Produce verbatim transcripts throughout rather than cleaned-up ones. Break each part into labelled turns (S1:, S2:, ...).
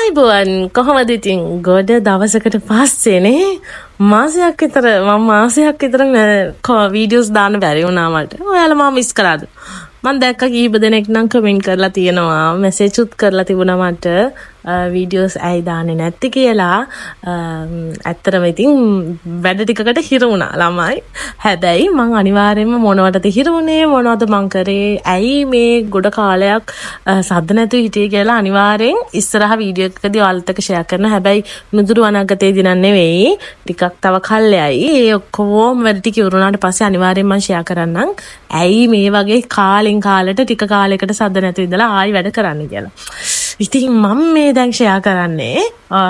S1: ආයිබෝන් කොහොමද ඉතින් ගොඩ දවසකට පස්සේනේ මාසයක් විතර මම මාසයක් විතර වීඩියෝස් දාන්න බැරි වුණා මට. ඔයාලා මම මිස් කරාද? මම දැක්ක කීප දෙනෙක් නම් කමෙන්ට් කරලා තියෙනවා මැසේජ් උත් කරලා තිබුණා මට වීඩියෝස් ඇයි දාන්නේ නැත්තේ කියලා. ඇත්තටම ඉතින් වැඩ ටිකකට හිර වුණා ළමයි. හැබැයි මං අනිවාර්යයෙන්ම මොනවටද හිර වුණේ මොනවද මං කරේ ඇයි මේ ගොඩ කාලයක් සද්ද නැතුව හිටියේ කියලා අනිවාර්යෙන් ඉස්සරහ වීඩියෝ එකකදී ඔයාලට එක ෂෙයා කරනවා. හැබැයි නුදුරු අනාගතයේදී නන් නෙවෙයි ටිකක් තව කල්යයි. ඒ ඔක්කොම වැඩ ටික ඉවරුනාට පස්සේ අනිවාර්යෙන් මං ෂෙයා කරන්නම් ඇයි මේ වගේ කාලෙන් කාලෙට ටික කාලයකට සද්ද නැතුව ඉඳලා ආයි වැඩ කරන්න කියලා. ඉතින් මම මේ දැන් ෂෙයා කරන්නේ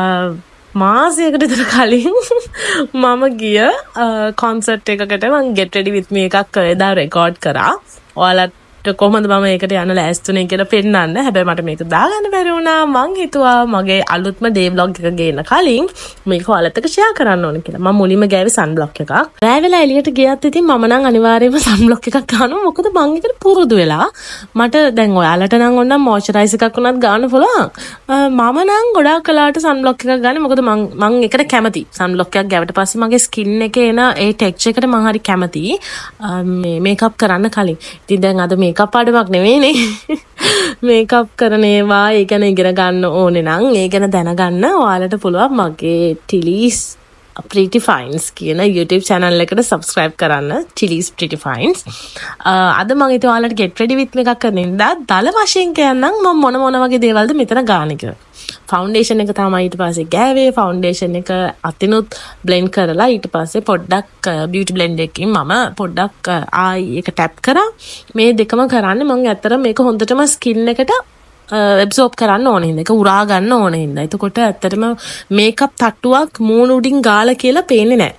S1: මාසයකට විතර කලින් මම ගිය කොන්සර්ට් එකකට මම get ready with me එකක් එදා රෙකෝඩ් කරා. ඔයාලට කොහොමද මම ඒකට යන්න ලෑස්තුනේ කියලා පෙන්නන්න. හැබැයි මට මේක දාගන්න බැරි වුණා. මං හිතුවා මගේ අලුත්ම ඩේ බ්ලොග් එක ගේන්න කලින් මේක ඔයාලත් එක්ක ෂෙයා කරන්න ඕන කියලා. මම මුලින්ම ගෑවේ සන් බ්ලොක් එකක්. රෑ වෙලා එළියට ගියත් ඉතින් මම නම් අනිවාර්යයෙන්ම සන් බ්ලොක් එකක් ගන්නවා. මොකද මං ඒකට පුරුදු වෙලා. මට දැන් ඔයාලට නම් ඕනනම් මොයිස්චරයිස් එකක් උනත් ගන්න පුළුවන්. මම නම් ගොඩාක් කලාට සන් බ්ලොක් එකක් ගන්න. මොකද මං මං ඒකට කැමතියි. සන් බ්ලොක් එකක් ගෑවට පස්සේ මගේ ස්කින් එකේ එන ඒ ටෙක්ස්චර් එකට මං හරි කැමතියි. මේ මේකප් කරන්න කලින්. ඉතින් දැන් අද මේකප් ආඩමක් නෙවෙයිනේ. මේකප් කරන ඒවා ඒ ගැන ඉගෙන ගන්න ඕනේ නම් ඒ ගැන දැනගන්න ඔයාලට පුළුවන් මගේ Tiliz Pretty Finds කියන YouTube channel එකට subscribe කරන්න. Tiliz Pretty Finds. අද මම ඉතින් ඔයාලට get ready with me එකක් කරන ඉඳලා දල වශයෙන් කියන්නම් මම මොන මොන වගේ දේවල්ද මෙතන ගන්න කියලා. ෆවුන්ඩේෂන් එක තමයි ඊට පස්සේ ගෑවේ. ෆවුන්ඩේෂන් එක අතිනුත් බ්ලෙන්ඩ් කරලා ඊට පස්සේ පොඩ්ඩක් බියුටි බ්ලෙන්ඩ් එකකින් මම පොඩ්ඩක් ආයි ඒක ටැප් කරා. මේ දෙකම කරන්නේ මම ඇත්තට මේක හොඳටම ස්කින් එකට ඇබ්සෝබ් කරන්න ඕන හින්දා ඒක උරා ගන්න ඕන හින්දා. එතකොට ඇත්තටම මේකප් තට්ටුවක් මූණ උඩින් ගාලා කියලා පේන්නේ නැහැ.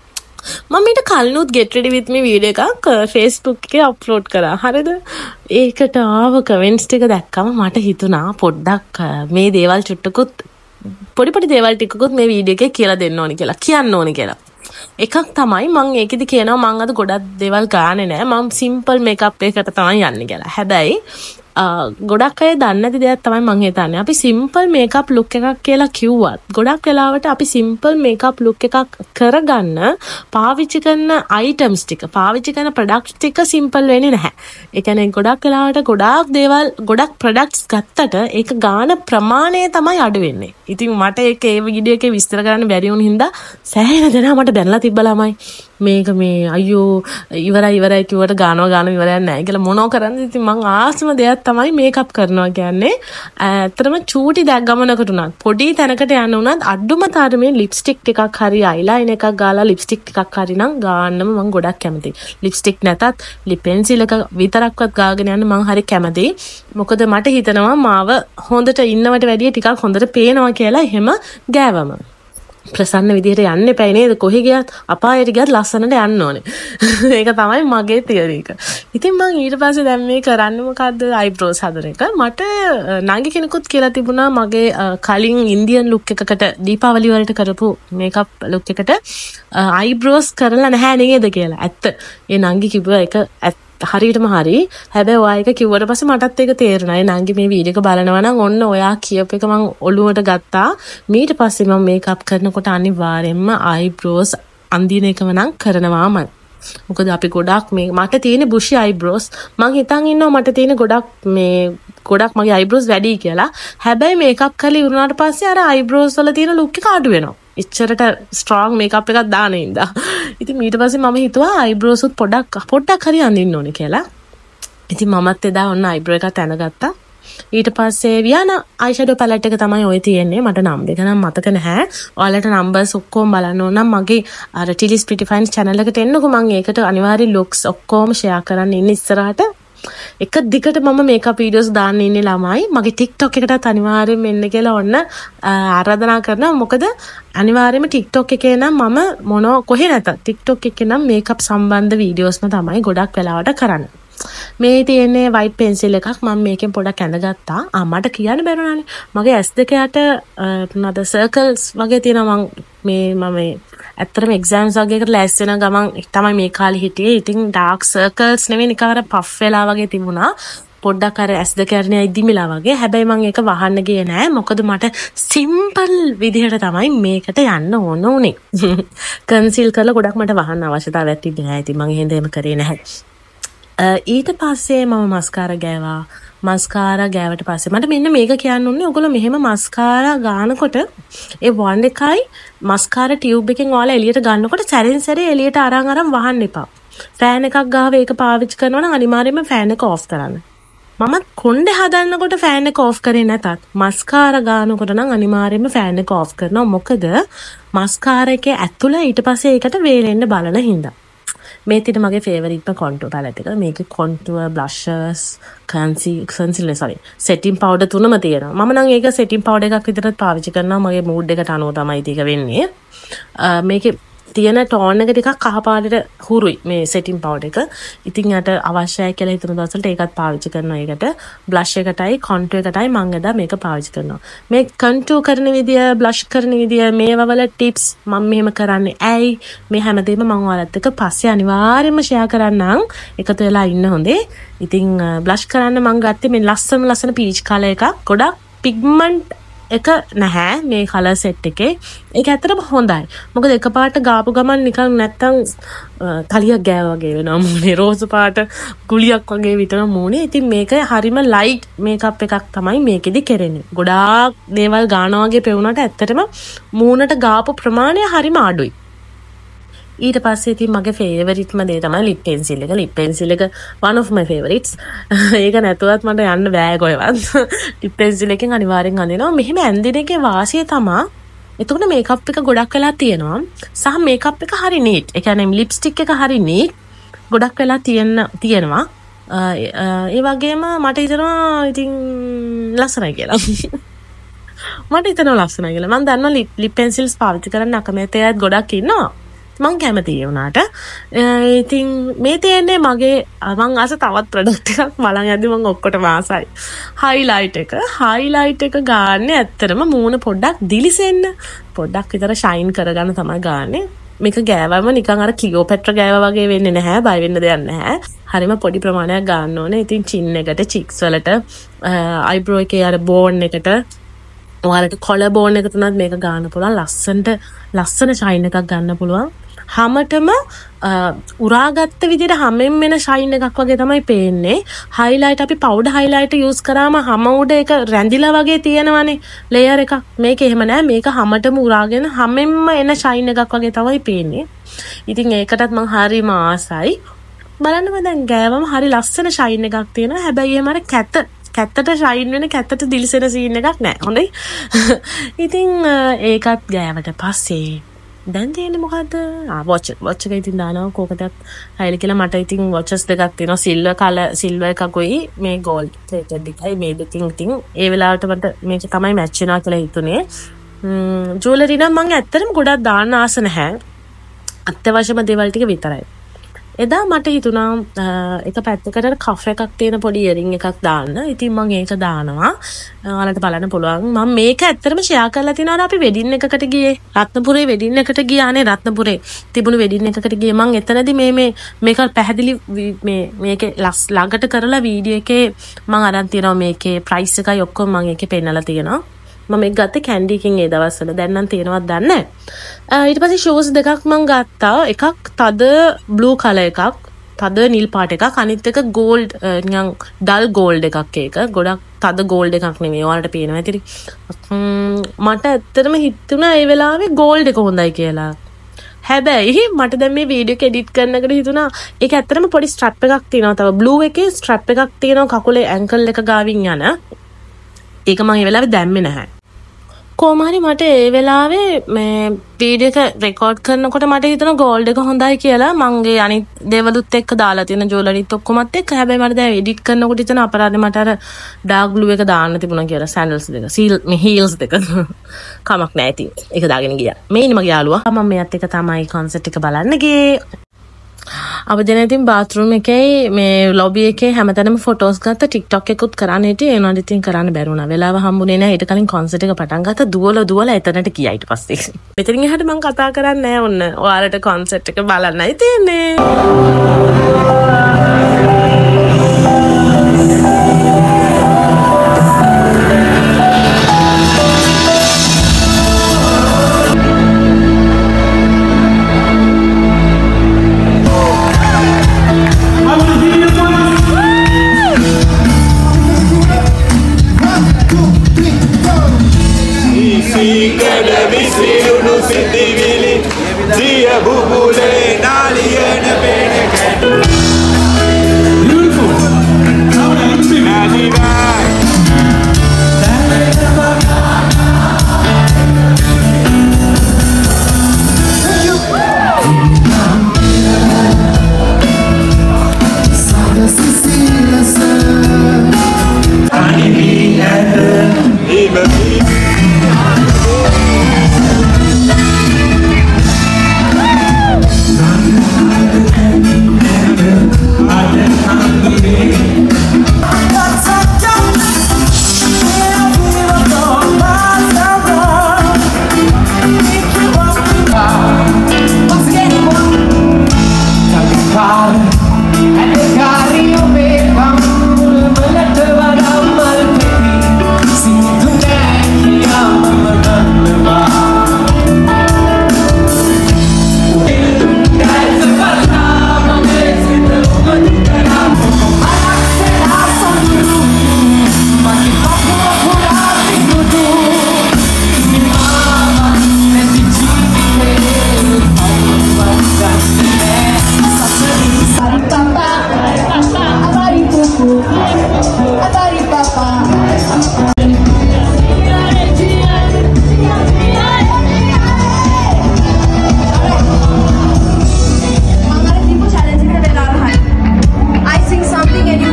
S1: මම ඊට කලිනුත් get ready with me video එකක් Facebook එකේ අප්ලෝඩ් කරා. හරිද? ඒකට ආව කමෙන්ට්ස් ටික දැක්කම මට හිතුණා පොඩ්ඩක් මේ දේවල් චුට්ටකුත් පොඩි පොඩි දේවල් ටිකකුත් මේ වීඩියෝ එකේ කියලා දෙන්න ඕනි කියලා කියන්න ඕනි කියලා. එකක් තමයි මම ඒකෙදි කියනවා මම අද ගොඩක් දේවල් ගානේ නෑ. මම සිම්පල් මේකප් එකකට තමයි යන්නේ කියලා. හැබැයි ගොඩක් අය දන්නේ නැති දෙයක් තමයි මම හිතන්නේ. අපි සිම්පල් මේකප් ලුක් එකක් කියලා කිව්වත් ගොඩක් වෙලාවට අපි සිම්පල් මේකප් ලුක් එකක් කරගන්න පාවිච්චි කරන අයිටම්ස් ටික පාවිච්චි කරන ප්‍රොඩක්ට්ස් ටික සිම්පල් වෙන්නේ නැහැ. ඒ කියන්නේ ගොඩක් වෙලාවට ගොඩාක් දේවල් ගොඩක් ප්‍රොඩක්ට්ස් ගත්තට ඒක ගාන ප්‍රමාණය තමයි අඩු වෙන්නේ. ඉතින් මට ඒක ඒ වීඩියෝ එකේ විස්තර කරන්න බැරි වුණ හින්දා සෑහෙන දෙනා මට දැනලා තිබ්බ ළමයි මේක මේ අයියෝ ඉවරයි ඉවරයි කිව්වට ගානවා ගානවා ඉවරයක් නැහැ කියලා මොනෝ කරන්නේ. ඉතින් මං ආසම දෙයක් තමයි මේකප් කරනවා කියන්නේ. ඇත්තටම චූටි දැක් ගමනකට උනත් පොඩි තැනකට යන්න උනත් අඩුම තරමේ ලිප්ස්ටික් ටිකක් හරි අයිලයිනර් එකක් ගාලා ලිප්ස්ටික් ටිකක් හරි නම් ගාන්නම මං ගොඩක් කැමතියි. ලිප්ස්ටික් නැතත් ලිප් පෙන්සිල් එක විතරක්වත් ගාගෙන යන්න මං හරි කැමතියි. මොකද මට හිතෙනවා මාව හොඳට ඉන්නවට වැඩිය ටිකක් හොඳට පේනවා කියලා එහෙම ගෑවම. ප්‍රසන්න විදිහට යන්න එපයි නේද? කොහෙ ගියත් අපායට ගියත් ලස්සනට යන්න ඕනේ. ඒක තමයි මගේ තියරි එක. ඉතින් මම ඊට පස්සේ දැන් මේ කරන්නේ මොකද්ද? අයිබ්‍රෝස් හදන එක. මට නංගි කෙනෙකුත් කියලා තිබුණා මගේ කලින් ඉන්දියන් ලුක් එකකට දීපාවලි වලට කරපු මේකප් ලුක් එකට අයිබ්‍රෝස් කරලා නැහැ නේද කියලා. ඇත්ත. ඒ නංගි කිව්වා ඒක ඇත්ත. හරියටම හරි. හැබැයි ඔයා එක කිව්වට පස්සේ මටත් ඒක තේරුණා. ඒ නංගි මේ වීඩියෝ එක බලනවා නම් ඔන්න ඔයා කියප එක මම ඔළුවට ගත්තා. ඊට පස්සේ මම මේකප් කරනකොට අනිවාර්යෙන්ම අයිබ්‍රෝස් අන්දින එකම නම් කරනවාමයි. මොකද අපි ගොඩක් මේ මට තියෙන බුෂි අයිබ්‍රෝස් මං හිතන් ඉන්නවා මට තියෙන ගොඩක් මේ ගොඩක් මගේ අයිබ්‍රෝස් වැඩි කියලා. හැබැයි මේකප් කරලා ඉවරනාට පස්සේ අර අයිබ්‍රෝස් වල තියෙන ලුක් එක අඩු වෙනවා. ඉච්චරට ස්ට්‍රෝං මේකප් එකක් දාන ඉඳා. ඉතින් ඊට පස්සේ මම හිතුවා අයිබ්‍රෝස් උත් පොඩක් පොඩ්ඩක් හරි අඳින්න ඕනේ කියලා. ඉතින් මමත් එදා ඔන්න අයිබ්‍රෝ එකක් අඳගත්තා. ඊට පස්සේ වියානා අයිෂැඩෝ පැලට් එක තමයි ඔය තියෙන්නේ. මට නම් දෙක නම් මතක නැහැ. ඔයාලට නම්බර්ස් ඔක්කොම බලන්න ඕන නම් මගේ අර Tiliz Pretty Finds channel එකට එන්නකෝ. මම ඒකට අනිවාර්යෙන් looks ඔක්කොම share කරන්න ඉන්නේ ඉස්සරහට. එක දිගට මම මේකප් වීඩියෝස් දාන්න ඉන්නේ ළමයි. මගේ TikTok එකටත් අනිවාර්යෙන් එන්න කියලා ඔන්න ආරාධනා කරනවා. මොකද අනිවාර්යයෙන්ම TikTok එකේ නම් මම මොන කොහෙ නැතත් TikTok එකේ නම් මේකප් සම්බන්ධ වීඩියෝස්ම තමයි ගොඩක් වෙලාවට කරන්නේ. මේ තියෙන්නේ white pencil එකක්. මම මේකෙන් පොඩක් ඇඳගත්තා. ආ මට කියන්න බැරුණානේ. මගේ ඇස් දෙක යට මොනවාද circles වගේ තියෙනවා. මම මේ මම ඇත්තටම එක්සෑම්ස් වගේ එකට ලෑස්ති වෙන ගමන් තමයි මේ කාලේ හිටියේ. ඉතින් ඩාර්ක් සර්කල්ස් නෙවෙයි නිකන් අර පෆ් වෙලා වගේ තිබුණා. පොඩ්ඩක් අර ඇස් දෙක අරනේ ඉදිමිලා වගේ. හැබැයි මම ඒක වහන්න ගියේ නෑ. මොකද මට සිම්පල් විදිහට තමයි මේකට යන්න ඕන උනේ. කන්සීල් කරලා ගොඩක් මට වහන්න අවශ්‍යතාවයක් තිබුණේ නෑ. ඉතින් මම එහෙම දෙම කරේ නැහැ. ඊට පස්සේ මම මස්කාරා ගෑවා. මස්කාරා ගෑවට පස්සේ මට මෙන්න මේක කියන්න ඕනේ. ඔයගොල්ලෝ මෙහෙම මස්කාරා ගානකොට ඒ වන්ඩ් එකයි මස්කාරා ටියුබ් එකෙන් ඔයාලා එළියට ගන්නකොට සැරෙන් සැරේ එළියට අරන් අරන් වහන්න එපා. ෆෑන් එකක් ගාව ඒක පාවිච්චි කරනවා නම් අනිවාර්යයෙන්ම ෆෑන් එක ඕෆ් කරන්න. මම කොණ්ඩේ හදන්නකොට ෆෑන් එක ඕෆ් කරේ නැතත් මස්කාරා ගානකොට නම් අනිවාර්යයෙන්ම ෆෑන් එක ඕෆ් කරනවා. මොකද මස්කාරා එකේ ඇතුළ ඊට පස්සේ ඒකට වේලෙන්න බලන හින්දා. මේ තිට මගේ ෆේවරිට්ම කොන්ටුවර් පැලට් එක. මේකේ contour blushers concealer sorry satin powder තුනම තියෙනවා. මම නම් ඒක සෙටින් පවුඩර් එකක් විතරක් පාවිච්චි කරනවා. මගේ මූඩ් එකට අනුව තමයි ඒක වෙන්නේ. මේකේ තියෙන ටෝන් එක ටිකක් කහ පාටට හුරුයි මේ සෙටින් පවුඩර් එක. ඉතින් යට අවශ්‍යයි කියලා හිතන දවසට ඒකත් පාවිච්චි කරනවා. ඒකට බ්ලෂ් එකටයි කොන්ටුවර් එකටයි මම එදා මේක පාවිච්චි කරනවා. මේ කොන්ටුවර් කරන විදිය බ්ලෂ් කරන විදිය මේවා වල ටිප්ස් මම මෙහෙම කරන්නේ ඇයි මේ හැමදේම මම ඔයාලත් එක්ක පස්සේ අනිවාර්යයෙන්ම ෂෙයා කරන්නම්. එකතු වෙලා ඉන්න හොඳේ. ඉතින් බ්ලෂ් කරන්න මම ගත්තේ මේ ලස්සන ලස්සන පීච් කලර් එකක්. ගොඩක් පිග්මන්ට් එක නැහැ මේ කලර් සෙට් එකේ. ඒක ඇත්තටම හොඳයි. මොකද එකපාරට ගාපු ගමන් නිකන් නැත්තම් තලියක් ගෑවා වගේ වෙනවා මූණේ. රෝස පාට ගුලියක් වගේ විතර මූණේ. ඉතින් මේක හරිම ලයිට් මේකප් එකක් තමයි මේකෙදි කරන්නේ. ගොඩාක් දේවල් ගානවා වගේ පෙවුනට ඇත්තටම මූණට ගාපු ප්‍රමාණය හරිම අඩුයි. ඊට පස්සේ ඉතින් මගේ ෆේවරිට්ම දේ තමයි ලිප් පෙන්සිල් එක. ලිප් පෙන්සිල් එක one of my favorites. ඒක නැතුවත් මට යන්න බෑ කොහෙවත්. ලිප් පෙන්සිල් එකෙන් අනිවාර්යෙන් අඳිනවා. මෙහෙම ඇඳින එකේ වාසිය තමයි එතකොට මේකප් එක ගොඩක් වෙලා තියෙනවා. සහ මේකප් එක හරි නීට්. ඒ කියන්නේ ලිප්ස්ටික් එක හරි නීට්. ගොඩක් වෙලා තියෙන තියෙනවා. ඒ වගේම මට හිතෙනවා ඉතින් ලස්සනයි කියලා. මට හිතෙනවා ලස්සනයි කියලා. මම දන්නවා ලිප් පෙන්සිල්ස් පාවිච්චි කරන්න අකමැති අයත් ගොඩක් ඉන්නවා. මං කැමති වුණාට ඉතින් මේ තියෙන්නේ මගේ මං ආස තවත් ප්‍රොඩක්ට් එකක් බලන් යද්දි මං ඔක්කොටම ආසයි. හයිලයිට් එක. හයිලයිට් එක ගාන්නේ ඇත්තටම මූණ පොඩ්ඩක් දිලිසෙන්න. පොඩ්ඩක් විතර ෂයින් කරගන්න තමයි ගාන්නේ. මේක ගෑවම නිකන් අර ක්ලියෝපැට්‍රා ගෑවා වගේ වෙන්නේ නැහැ. බය වෙන්න දෙයක් නැහැ. හරිම පොඩි ප්‍රමාණයක් ගන්න ඕනේ. ඉතින් චින් එකට, චික්ස් වලට, අයිබ්‍රෝ එකේ අර බෝන් එකට ඔයාලට කොලර් බෝන් එක තුනත් මේක ගන්න පුළුවන්. ලස්සනට ලස්සන ෂයින් එකක් ගන්න පුළුවන්. හැමතෙම උරාගත්ත විදිහට හැමෙන් මෙන ෂයින් එකක් වගේ තමයි පේන්නේ. හයිලයිට් අපි පවුඩර් හයිලයිට් යූස් කරාම හැම උඩ එක රැඳිලා වගේ තියෙනවනේ ලේයර් එකක්. මේක එහෙම නෑ. මේක හැමතෙම උරාගෙන හැමෙන්ම එන ෂයින් එකක් වගේ තමයි පේන්නේ. ඉතින් ඒකටත් මං හරිම ආසයි. බලන්නම දැන් ගෑවම හරි ලස්සන ෂයින් එකක් තියෙනවා. හැබැයි එහෙම අර කැත කැත්තට ෂයින් වෙන කැත්තට දිලිසෙන සීන් එකක් නෑ. හොඳයි. ඉතින් ඒකත් ගෑවට පස්සේ දැන් තියෙන්නේ මොකද්ද? ආ වොච් වොච් එක ඉතින් දානවා කෝකටත් හයිල කියලා. මට ඉතින් වොචස් දෙකක් තියෙනවා. සිල්වර් කලර් සිල්වර් එකකුයි මේ ගෝල්ඩ් ප්ලේටඩ් එකයි. මේ දෙකින් ඉතින් ඒ වෙලාවට මට මේක තමයි මැච් වෙනවා කියලා හිතුනේ. ම්ම් ජුවලරි නම් මම ඇත්තටම ගොඩක් දාන්න ආස නැහැ. අත්‍යවශ්‍යම දේවල් ටික විතරයි. එදා මට හිතුණා එක පැත්තකට කෆ් එකක් තියෙන පොඩි ඉයරින් එකක් දාන්න. ඉතින් මම ඒක දානවා. ඔයාලට බලන්න පුළුවන්. මම මේක ඇත්තටම ෂෙයා කරලා තිනවා. අපි වෙඩින් එකකට ගියේ. රත්නපුරේ වෙඩින් එකට ගියානේ. රත්නපුරේ තිබුණු වෙඩින් එකකට ගියේ. මම එතනදී මේ මේ මේක පැහැදිලි මේ මේකේ ළඟට කරලා වීඩියෝ එකේ මම අරන් තියනවා. මේකේ ප්‍රයිස් එකයි ඔක්කොම මම ඒකේ පෙන්නලා තියෙනවා. මම ඒක ගත්තේ කැන්ඩි එකකින් ඒ දවස්වල. දැන් නම් තියෙනවද දන්නේ නැහැ. ඊට පස්සේ ෂූස් දෙකක් මම ගත්තා. එකක් තද බ්ලූ කලර් එකක්, තද නිල් පාට එකක්. අනිත් එක ගෝල්ඩ් නිකන් ඩල් ගෝල්ඩ් එකක්. ඒක ගොඩක් තද ගෝල්ඩ් එකක් නෙමෙයි. ඔයාලට පේනවා ඇතිරි. මට ඇත්තටම හිතුණා ඒ වෙලාවේ ගෝල්ඩ් එක හොඳයි කියලා. හැබැයි මට දැන් මේ වීඩියෝ එක එඩිට් කරනකොට හිතුණා ඒක ඇත්තටම පොඩි ස්ට්‍රැප් එකක් තියෙනවා. තව බ්ලූ එකේ ස්ට්‍රැප් එකක් තියෙනවා කකුලේ ඇන්කල් එක ගාවින් යන. ඒක මම ඒ වෙලාවේ දැම්මේ නැහැ. කොහොම හරි මට ඒ වෙලාවේ මේ වීඩියෝ එක රෙකෝඩ් කරනකොට මට හිතුණා ගෝල්ඩ් එක හොඳයි කියලා. මගේ අනිත් දේවලුත් එක්ක දාලා තියෙන ජුවලරිත් ඔක්කොමත් එක්ක. හැබැයි මට දැන් එඩිට් කරනකොට හිතුණා අපරාධේ මට අර ඩාර්ක් බ්ලූ එක දාන්න තිබුණා කියලා. සැන්ඩල්ස් දෙක, සීල් මේ හීල්ස් දෙක. කමක් නැහැ ඉතින්. ඒක දාගෙන ගියා. මේ ඉන්නේ මගේ යාළුවා. මම මෙයත් එක්ක තමයි කොන්සර්ට් එක බලන්න ගියේ. අපි දැන් ඉතින් බාත්රූම් එකේ මේ ලොබි එකේ හැමතැනම ෆොටෝස් ගත්තා. ටික්ටොක් එකකුත් කරන්න හිටියේ. ඒනොත් ඉතින් කරන්න බැරි වුණා. වෙලාව හම්බුනේ නැහැ. ඊට කලින් කොන්සර්ට් එක පටන් ගත්තා. දුවල දුවල එතනට ගියා ඊට පස්සේ. මෙතනින් එහාට මම කතා කරන්නේ නැහැ ඔන්න. ඔයාලට කොන්සර්ට් එක බලන්නයි තියෙන්නේ.
S2: සීකඩ විසිරුණු සිතිවිලි දිය බුබුලේ නාලියන පේන කැටු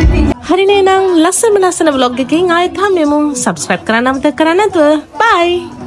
S1: හරිනේ නම් ලස්සන ලස්සන vlog එකකින් ආයෙත් හම්බෙමු. subscribe කරන්න අමතක කරන්නේ නැතුව. bye.